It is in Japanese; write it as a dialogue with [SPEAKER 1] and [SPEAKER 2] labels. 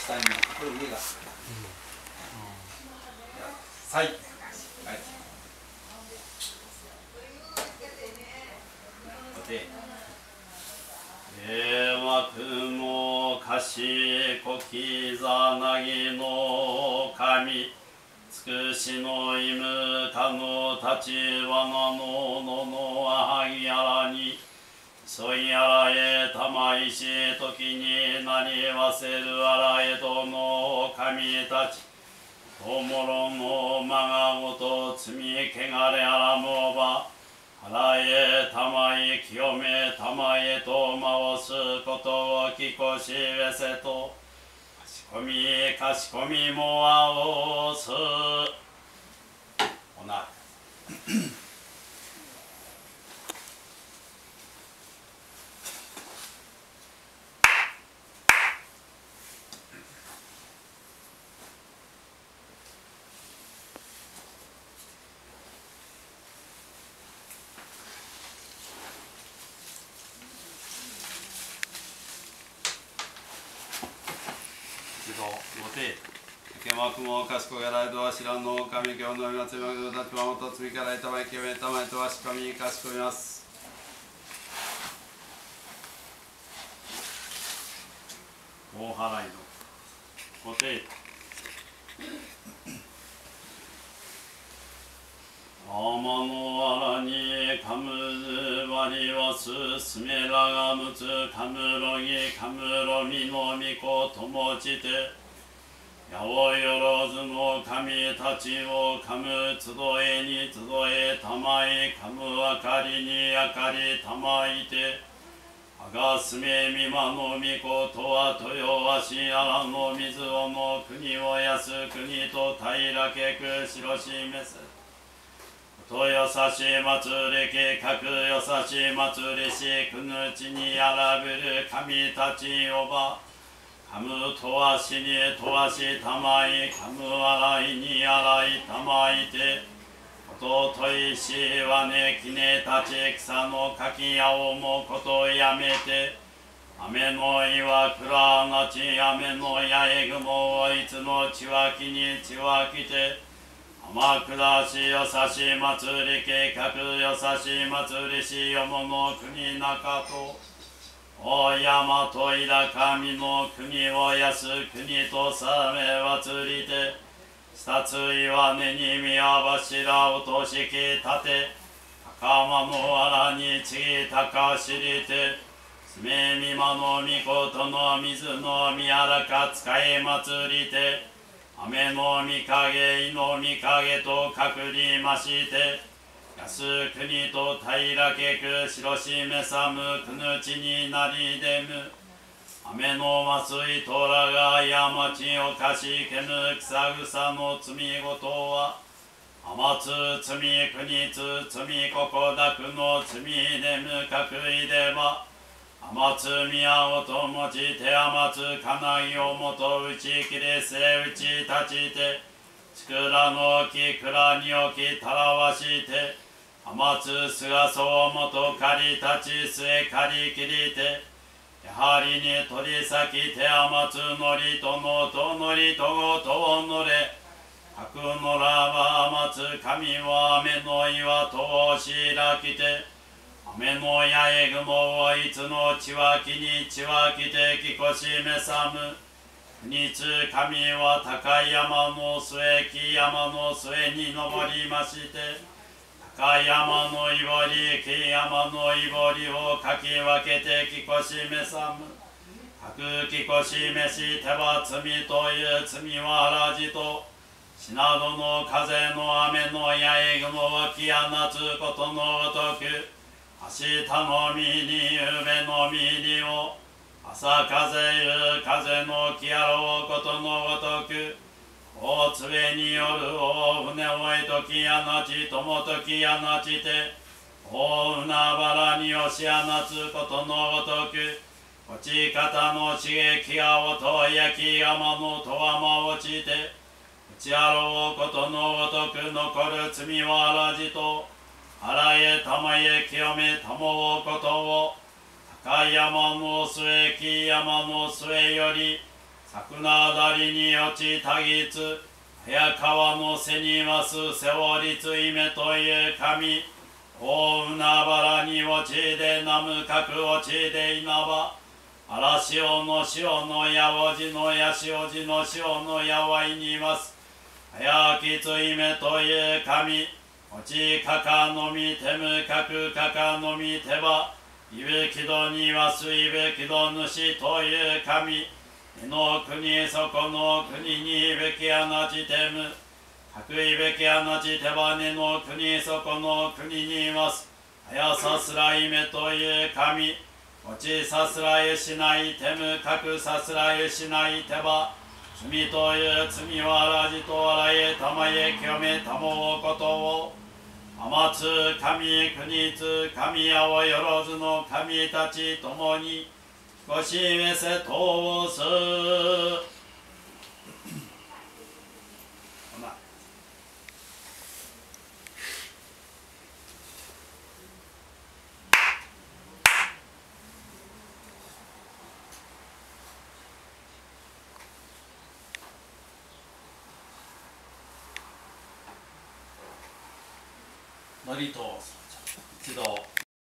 [SPEAKER 1] 下にこれ上がはい。
[SPEAKER 2] 幕のかしこきざなぎの神つくしのいむかの立花のののはぎやらにそいやらえたまいし時になりわせるあらえどの神たちともろのまがごと罪けがれあらもばあらえたまい清めたまえと回すことをきこしべせとかしこみもあおすおなごてけまくもかしこがらいとは知らんの神教のみまつりまくの立場もと罪からいたまい清めたまえとはしこみかしこみます大払いのごて天のあらにかむずわりわすすめらがむつかむろぎかむろみのみこともちてやおよろずの神たちをかむ集えに集えたまいかむあかりにあかりたまいてあがすめみまのみことは豊わしあらの水をの国をやす国と平けくしろしめせとよさし祭り計画よさし祭りしくぬちにあらぶる神たちをばかむとわしにとわしたまいかむあらいにあらいたまいてことといしわねきねたち草のかきやおもことやめて雨の岩倉なち雨の八重雲をいつのちわきにちわきて天下しよさし祭り計画よさし祭りしよもの国中と大山といだ神の国をやす国とさめ祭りて下つ岩根に宮柱をとしき立て高間のあらにちぎ高しりてすめみまのみことの水のみあらか使い祭りて雨の御影、の御影と隠りまして、安国と平けく白しめさむくぬちになりでむ。雨の松いとらが山地をかしけぬ草草の罪ごとは、天津罪国津罪ここだくの罪でむかくいでば、天津宮をともちて天津金井をもと打ち切れせ打ち立ちてちくらの木蔵に置きたらわして天津菅総をもと借り立ち末借り切りてやはりに取り先て天津のりとのとのりとごとをのれ白のらは天津神は雨の岩とをしらきて雨の八重雲をいつのちわきにちわきてきこしめさむ。国津神は高い山の末木山の末に登りまして、高い山のいぼり木山のいぼりをかき分けてきこしめさむ。かくきこしめしては罪という罪はあらじと、しなどの風の雨の八重雲をきやなつことのごとく、明日のみに夢のみにを朝風ゆ風のきやろうことのごとく大杖による大船をいときやなちともときやなちて大海原に押しやなつことのごとくこち方の刺激やおと焼き山のとはま落ちて打ちやろうことのごとく残る罪はあらじとあらえたまえ清めたもうことを高い山の末木山の末より角なだりに落ちたぎつ早川の背にます背負りついめという神大海原に落ちで南無角落ちで稲葉荒潮の潮のやおじのやしおじの潮のやわいにいます早きついめという神落ちかかのみてむ角かかのみてばいぶきどにわすいぶきど主という神江の国そこの国にいぶきあなちてむ各いぶきあなちてばねの国そこの国にいます早さすらいめという神落ちさすらいしないてむ各さすらいしないてば罪という罪はあらじとあらえたまえ清めたもうことを天津神国津神やおよろずの神たちともにごしめせとすのりと一度